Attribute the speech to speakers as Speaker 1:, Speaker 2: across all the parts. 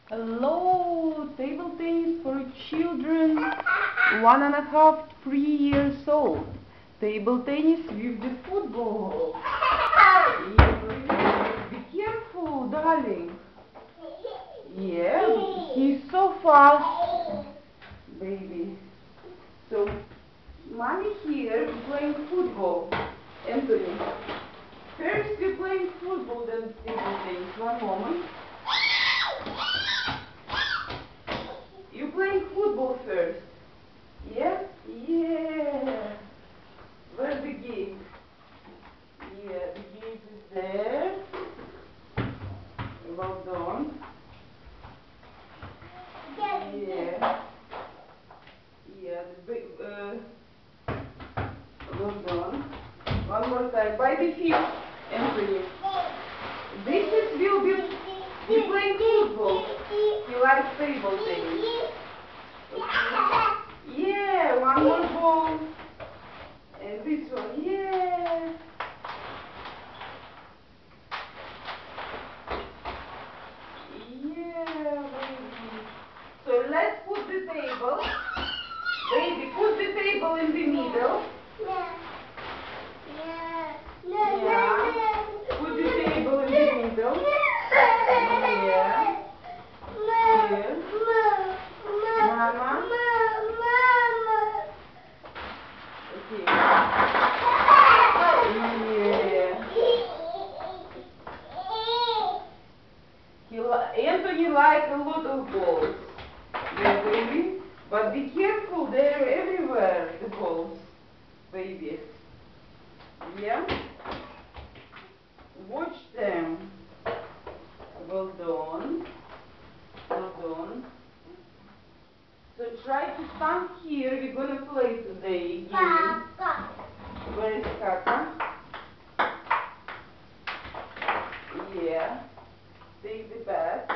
Speaker 1: Hello, table tennis for children 1.5, 3 years old. Table tennis with the football. Yeah, be careful, darling. Yeah, he's so fast, baby. So, mommy here playing football. Anthony, first you're playing football, then table tennis. One moment. You playing football first. Yeah? Yeah. Where's the gate? Yeah, the gate is there. Well done. Yeah. Yeah, the big, well done. One more time. By the feet, Anthony. This is will be playing football. He likes table tennis. Okay. Yeah, one more ball. And this one, yeah. Yeah, baby. So let's put the table. Baby, put the table in the middle. Yeah. Put the table in the middle. Yeah. Here. Mama. Okay. Yeah. Anthony likes a lot of balls. Yeah, baby. But be careful, they're everywhere, the balls, baby. Yeah? Watch them. Well done. Well done. So try to stand here. We're gonna play today game. Where is Kaka? Yeah. Take the bat.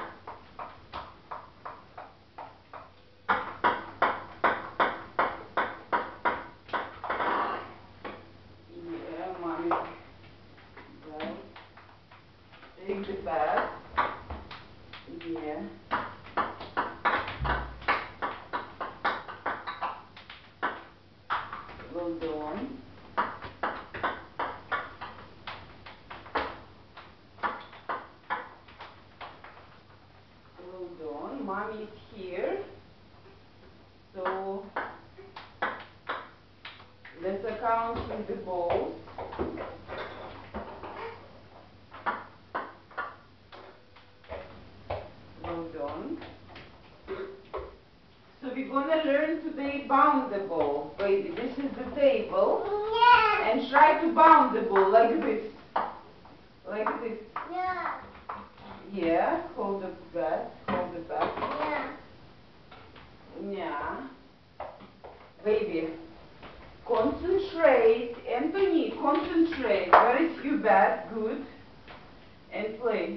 Speaker 1: Yeah, mommy. Well, take the bat. Yeah. Well done. Well done. Mommy is here. So let's count the balls. Well done. So we're gonna learn today bound the ball. Baby, this is the table. And try to bound the ball like this. Like this. Yeah, hold the bat. Hold the bat. Yeah. Baby, concentrate. Anthony, concentrate. Where is your bat? Good. And play.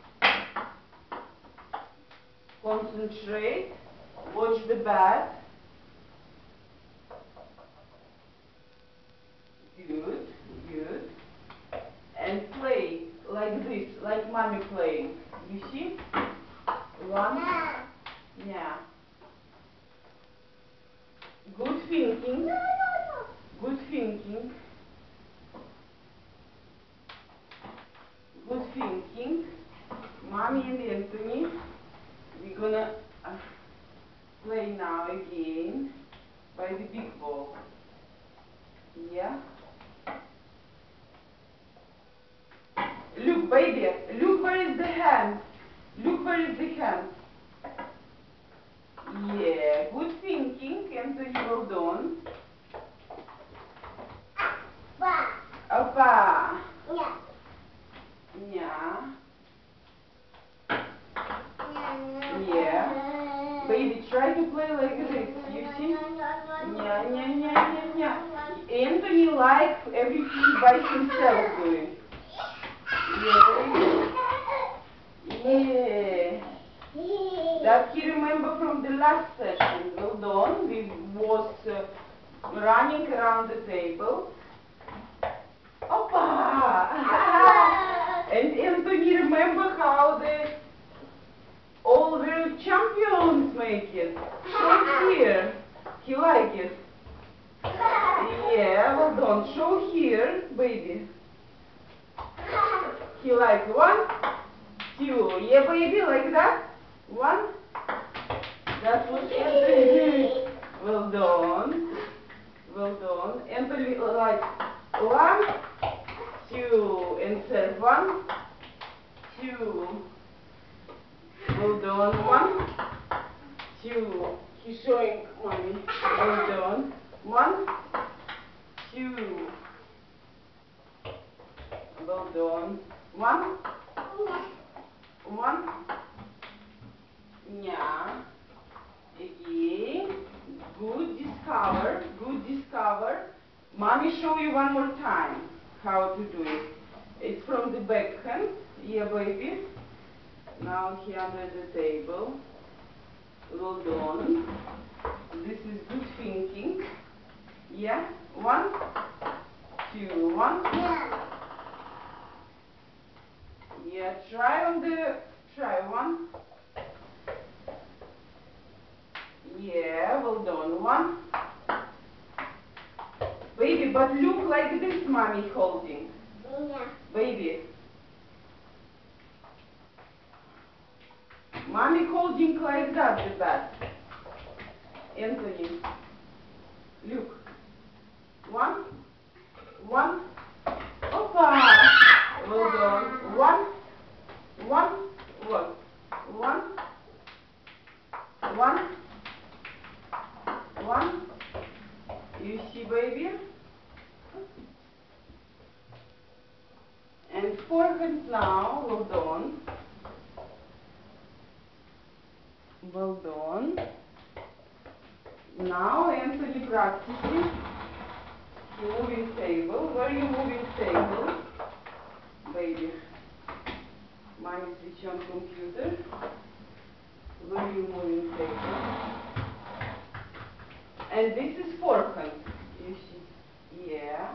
Speaker 1: Concentrate. Watch the bat. Good. Good. And play like this, like mommy playing. You see? One. Yeah. Good thinking. Good thinking. Good thinking. Mommy and Anthony, we're gonna play now again by the big ball. Yeah? Look, baby, look where is the hand. Look where is the hand. Yeah, good thinking, Anthony, well done. Opa. Yeah. Yeah. Baby, try to play like this, you see? Yeah. Anthony likes everything by himself doing. Yeah, baby. Yeah. That he remember from the last session. Well done. We was running around the table. Opa! And Anthony remember how the all champions make it. Show here. He like it. Yeah, well done. Show here, baby. He like 1, 2. Yeah, baby, like that. 1. That was Anthony. Well done. Well done. Anthony like 1, 2. And serve 1, 2. Well done. 1, 2. He's showing mommy. Well done. 1, 2. Well done. 1, 1. Yeah. Again. Good discover. Good discover. Mommy show you one more time how to do it. It's from the backhand. Yeah, baby. Now he under the table. Well done. This is good thinking. Yeah. 1, 2. 1. Yeah. Try 1. Yeah. Well done. 1. Baby, but look like this, mommy holding.
Speaker 2: Yeah.
Speaker 1: Baby. Mommy holding like that, the bat. Anthony. Look. 1. 1. Opa! Well done. 1. 1. 1. 1. 1. 1. You see, baby? And forehand now. Well done. Well done. Now Anthony practicing moving table. Where are you moving table? Baby. Mommy switch on computer. Where are you moving table? And this is forehand. You see? Yeah.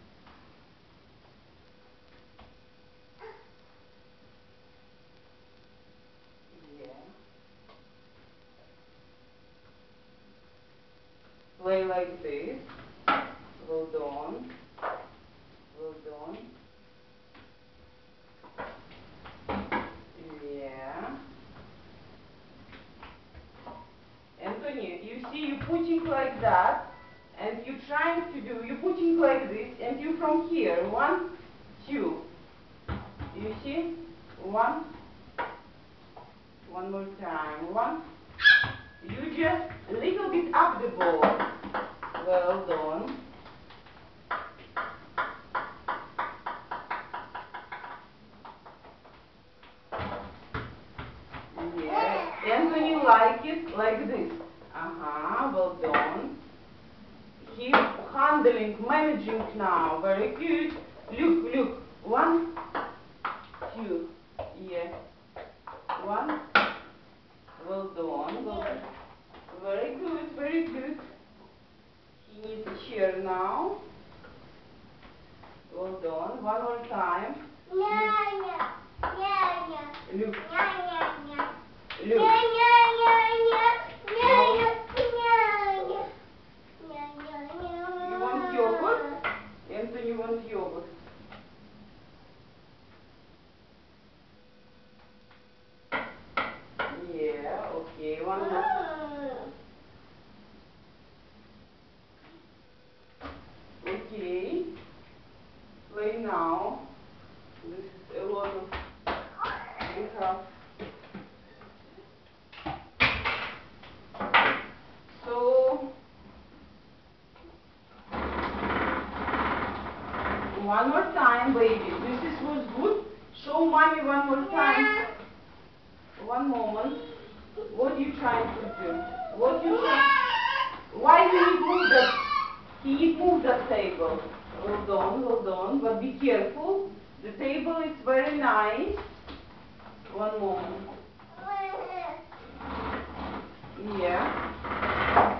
Speaker 1: Play like this. Well done. Well done. Yeah. Anthony, you see you putting like that, and you trying to do, you putting like this, and you from here, 1, 2. You see? 1. One more time. 1. You just a little bit up the ball. Well done. Yeah. Anthony like it like this. Well done. He's handling, managing now. Very good. Look, look. 1, 2. Yeah. 1. Well done. Well done. Very good, very good. He needs a chair now. Well done. One more time. Look. Look. You want yogurt? Anthony wants yogurt. Yeah, okay. One more. Okay. Play now. This is a lot of we have. So one more time, baby. This was good. Show mommy one more time. One moment. What are you trying to do? What you trying? Why you need move that? He need move that table. Hold on, but be careful. The table is very nice. One moment. Yeah.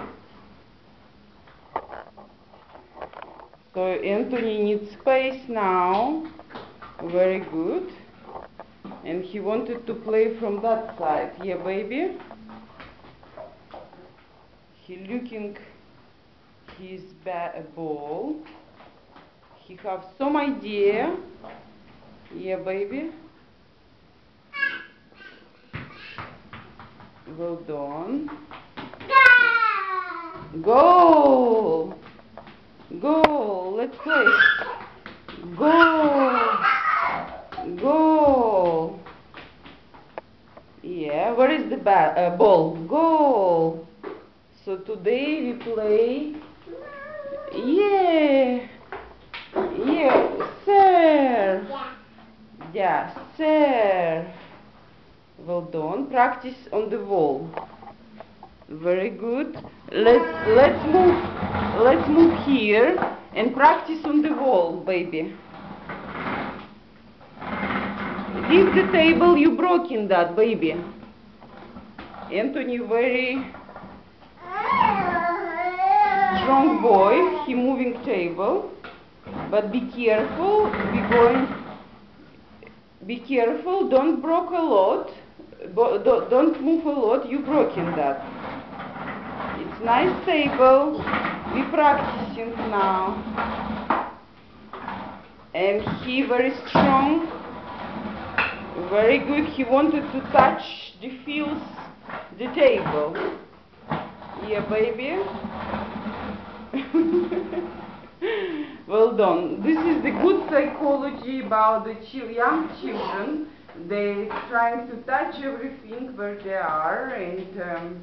Speaker 1: So Anthony needs space now. Very good. And he wanted to play from that side. Yeah, baby? He looking his ball. He have some idea. Yeah, baby? Well done. Goal! Goal! Let's play. Goal! Goal! Yeah, where is the ball? Goal! So today we play. Yeah! Yeah, serve! Yeah, serve! Well done. Practice on the wall. Very good. Let's move here and practice on the wall, baby. Leave the table, you broken that, baby. Anthony very strong boy. He moving table, but be careful. Be careful. Don't broke a lot. Don't move a lot. You broken that. It's nice table. We practicing now. And he very strong. Very good. He wanted to touch the table. Yeah, baby. Well done. This is the good psychology about the young children. They trying to touch everything where they are, and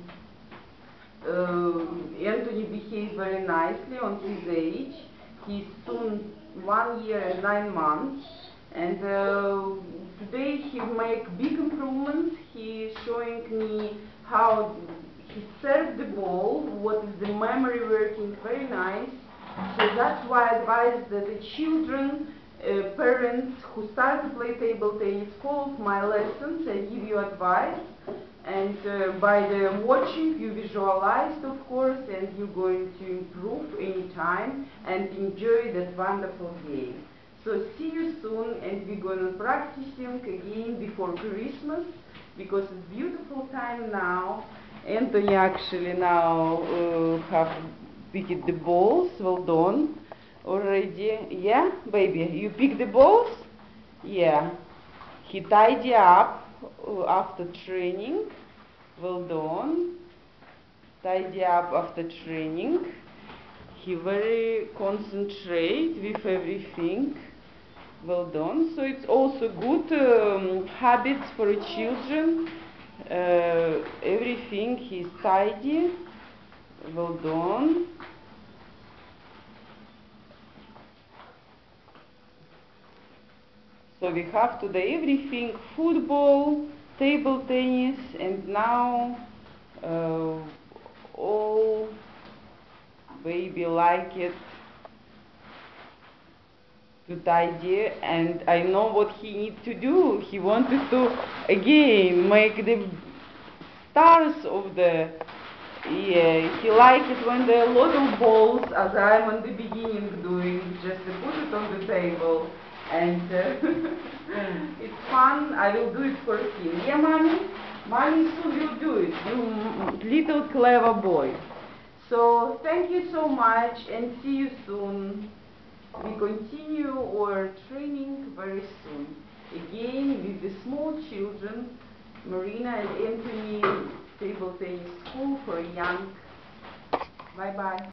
Speaker 1: Anthony behaves very nicely on his age. He's soon 1 year and 9 months, and today he make big improvements. He is showing me how he served the ball, what is the memory working very nice. So that's why I advise that the children, parents who start to play table tennis, follow my lessons. I give you advice, and by the watching you visualized, of course, and you're going to improve anytime and enjoy that wonderful game. So see you soon, and we're going to practicing again before Christmas, because it's beautiful time now. Anthony actually now have picked the balls. Well done already. Yeah, baby, you pick the balls? Yeah. He tidy up after training. Well done. Tidy up after training. He very concentrate with everything. Well done. So it's also good habits for children. Everything is tidy. Well done. So we have today everything: football, table tennis, and now all baby like it to tidy, and I know what he needs to do. He wanted to again make the stars of the. Yeah, he likes it when there are a lot of balls, as I'm on the beginning doing, just to put it on the table, and it's fun. I will do it for him. Yeah, mommy? Mommy soon will do it. You little clever boy. So thank you so much, and see you soon. We continue our training very soon. Again with the small children, Marina and Anthony, table tennis school for young. Bye bye.